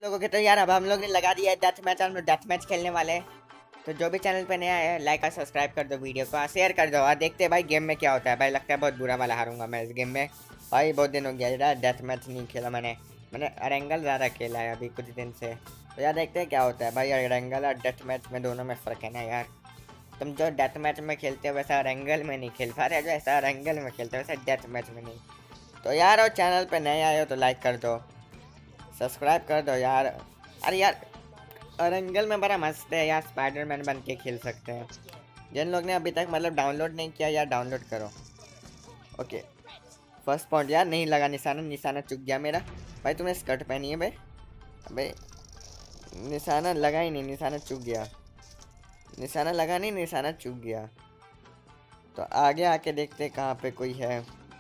लोगों के तो यार अब हम लोग ने लगा दिया है डेथ मैच। हम लोग डेथ मैच खेलने वाले हैं। तो जो भी चैनल पे नया है लाइक और सब्सक्राइब कर दो, वीडियो को शेयर कर दो और देखते हैं भाई गेम में क्या होता है। भाई लगता है बहुत बुरा वाला हारूंगा मैं इस गेम में। भाई बहुत दिन हो गया यार डेथ मैच नहीं खेला मैंने। मैंने अरेंगल ज़्यादा खेला है अभी कुछ दिन से। तो यार देखते हैं क्या होता है भाई। अरेंगल और डेथ मैच में दोनों में फ़र्क है ना यार। तुम जो डेथ मैच में खेलते हो वैसा अरेंगल में नहीं खेल पा रहे, जो ऐसा अरेंगल में खेलते हो वैसा डेथ मैच में नहीं। तो यार और चैनल पे नए आए हो तो लाइक कर दो, सब्सक्राइब कर दो यार। अरे यार अरेंगल में बड़ा मस्त है यार, स्पाइडरमैन बन के खेल सकते हैं। जिन लोग ने अभी तक मतलब डाउनलोड नहीं किया यार डाउनलोड करो। ओके फर्स्ट पॉइंट यार नहीं लगा निशाना, निशाना चुक गया मेरा। भाई तुमने स्कर्ट पहनी है भाई। अबे निशाना लगा ही नहीं, निशाना चुक गया। निशाना लगा नहीं, निशाना चुक गया। तो आगे आके देखते कहाँ पे कोई है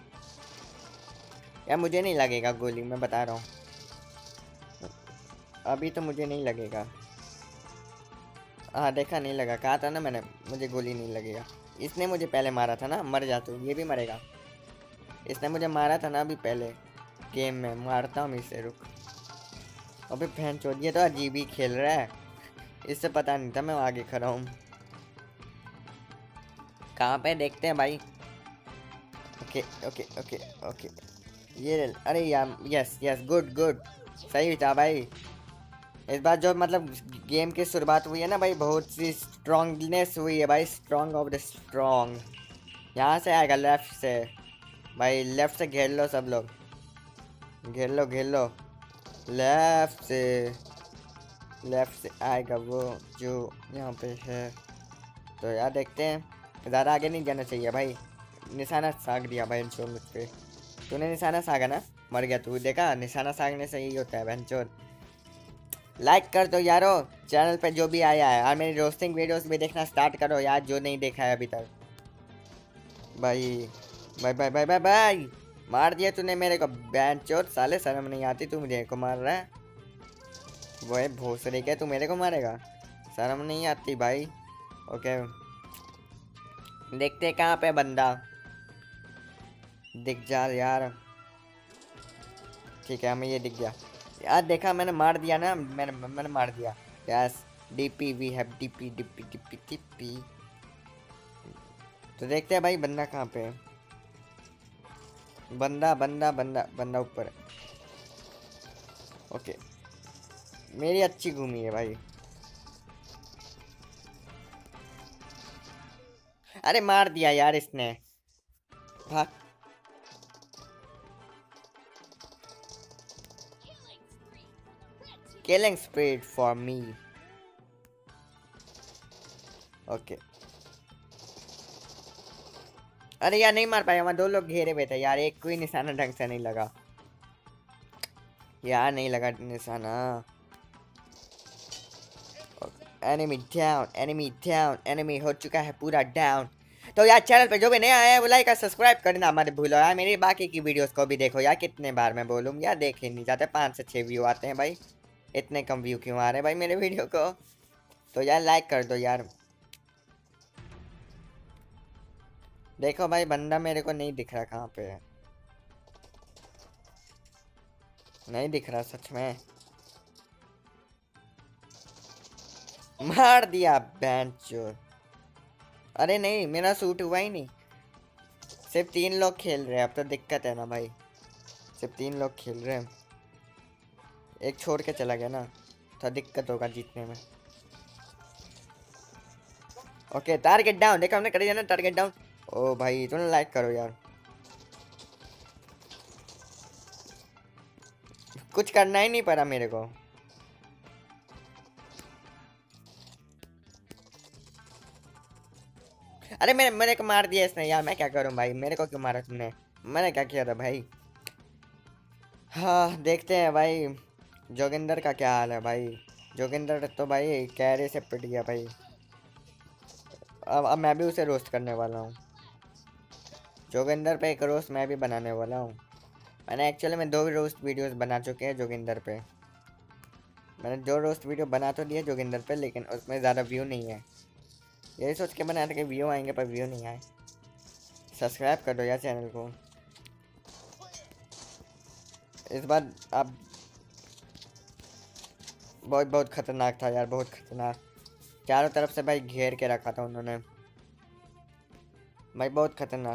यार। मुझे नहीं लगेगा गोली, मैं बता रहा हूँ अभी तो मुझे नहीं लगेगा। हाँ देखा नहीं लगा, कहा था ना मैंने मुझे गोली नहीं लगेगा। इसने मुझे पहले मारा था ना, मर जा तू, ये भी मरेगा। इसने मुझे मारा था ना अभी पहले गेम में, मारता हूँ इसे रुक। अबे बहन चोद ये तो अजीब ही खेल रहा है। इससे पता नहीं था मैं आगे खड़ा हूँ। कहाँ पे देखते हैं भाई। ओके ओके ओके ओके अरे यार यस यस गुड गुड, सही था भाई। इस बार जो मतलब गेम की शुरुआत हुई है ना भाई, बहुत सी स्ट्रॉन्गनेस हुई है भाई, स्ट्रॉन्ग ऑफ द स्ट्रॉन्ग। यहाँ से आएगा लेफ्ट से भाई, लेफ्ट से घेर लो सब लोग, घेर लो घेर लो। लेफ्ट से, लेफ्ट से आएगा वो जो यहाँ पे है। तो यार देखते हैं, ज़्यादा आगे नहीं जाना चाहिए भाई। निशाना साग दिया भाई बहनचोद मुझ पे। तूने निशाना सागा ना, मर गया तू। देखा निशाना सागने से यही होता है बहनचोद। लाइक कर दो यारो चैनल पे जो भी आया है, और मेरी रोस्टिंग वीडियोस भी देखना स्टार्ट करो यार जो नहीं देखा है अभी तक। भाई भाई भाई भाई भाई भाई मार दिया तूने मेरे को बहनचोद, साले शर्म नहीं आती तू मेरे को मार रहा है। वो है भोसड़ी के, तू मेरे को मारेगा, शर्म नहीं आती भाई। ओके देखते कहाँ पे बंदा दिख जा यार। ठीक है हमें ये दिख गया यार, देखा मैंने मार दिया ना, मैंने मैंने मार दिया। Yes DP we have DP DP DP DP. तो देखते हैं भाई बंदा कहाँ पे है। बंदा बंदा बंदा बंदा ऊपर है। ओके मेरी अच्छी घूमी है भाई। अरे मार दिया यार इसने, भाग। Killing spree for me. Okay अरे यार नहीं मार पाया, वहाँ दो लोग घेरे हुए थे यार, एक कोई निशाना ढंग से नहीं लगा यार, नहीं लगा निशाना। Enemy down enemy down, enemy हो चुका है पूरा डाउन। तो यार चैनल पे जो भी नया आया है वो लाइक और सब्सक्राइब करना मत भूलो यार। मेरी बाकी की वीडियोस को भी देखो यार, कितने बार मैं बोलूँ यार, देख ही नहीं जाते, 5 से 6 व्यू आते हैं भाई। इतने कम व्यू क्यों आ रहे हैं भाई मेरे वीडियो को। तो यार लाइक कर दो यार। देखो भाई बंदा मेरे को नहीं दिख रहा, कहाँ पे है नहीं दिख रहा सच में। मार दिया बेंचो। अरे नहीं मेरा सूट हुआ ही नहीं। सिर्फ 3 लोग खेल रहे हैं, अब तो दिक्कत है ना भाई, सिर्फ 3 लोग खेल रहे हैं। एक छोड़ के चला गया ना, थोड़ा दिक्कत होगा जीतने में। ओके टारगेट डाउन, देखा हमने कर दिया ना टारगेट डाउन। ओ भाई तुमने लाइक करो यार, कुछ करना ही नहीं पड़ा मेरे को। अरे मेरे मेरे को मार दिया इसने यार, मैं क्या करूं भाई, मेरे को क्यों मारा तुमने, मैंने क्या किया था भाई। हाँ देखते हैं भाई जोगिंदर का क्या हाल है भाई। जोगिंदर तो भाई कैरे से पिट गया भाई। अब मैं भी उसे रोस्ट करने वाला हूँ। जोगिंदर पे एक रोस्ट मैं भी बनाने वाला हूँ। मैंने एक्चुअली में 2 रोस्ट वीडियोस बना चुके हैं जोगिंदर पे। मैंने 2 रोस्ट वीडियो बना तो दिए जोगिंदर पे, लेकिन उसमें ज़्यादा व्यू नहीं है। यही सोच के बनाया था कि व्यू आएंगे, पर व्यू नहीं आए। सब्सक्राइब कर दो यार चैनल को। इस बार आप बहुत बहुत खतरनाक था यार, बहुत खतरनाक। चारों तरफ से भाई घेर के रखा था उन्होंने भाई, बहुत खतरनाक।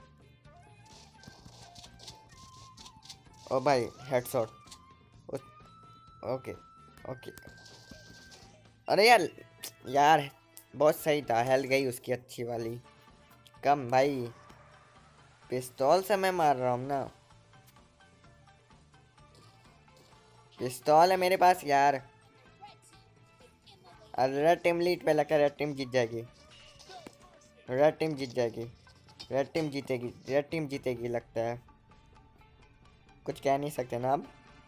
ओ भाई हेडशॉट। Okay okay. अरे यार, यार बहुत सही था, हेल गई उसकी अच्छी वाली। कम भाई, पिस्तौल से मैं मार रहा हूँ ना, पिस्तौल है मेरे पास यार। रेड टीम लीड पे लगा, रेड टीम जीत जाएगी, रेड टीम जीत जाएगी, रेड टीम जीतेगी, रेड टीम जीतेगी लगता है। कुछ कह नहीं सकते ना अब,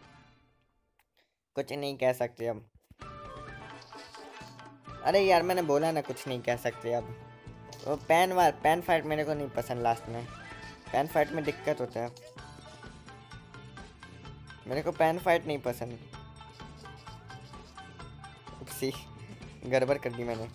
कुछ नहीं कह सकते अब। अरे यार मैंने बोला ना कुछ नहीं कह सकते अब। वो पैन फाइट मेरे को नहीं पसंद, लास्ट में पैन फाइट में दिक्कत होता है, मेरे को पैन फाइट नहीं पसंद। सी गड़बड़ कर दी मैंने।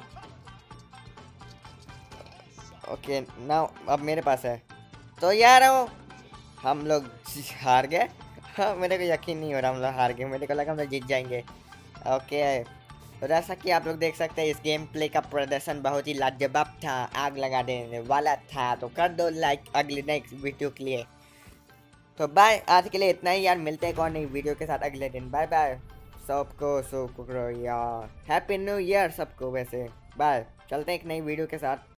ओके नाउ अब मेरे पास है तो यार हम लोग हार गए। हाँ, मेरे को यकीन नहीं हो रहा हम लोग हार गए, मेरे को लगा हम लोग जीत जाएंगे। ओके, तो जैसा कि आप लोग देख सकते हैं इस गेम प्ले का प्रदर्शन बहुत ही लाजवाब था, आग लगा देने वाला था। तो कर दो लाइक अगले नेक्स्ट वीडियो के लिए। तो बाय, आज के लिए इतना ही यार, मिलते हैं कौन नई वीडियो के साथ अगले दिन। बाय बाय सबको, शुक्रिया, हैप्पी न्यू ईयर सबको। वैसे बाय, चलते हैं एक नई वीडियो के साथ।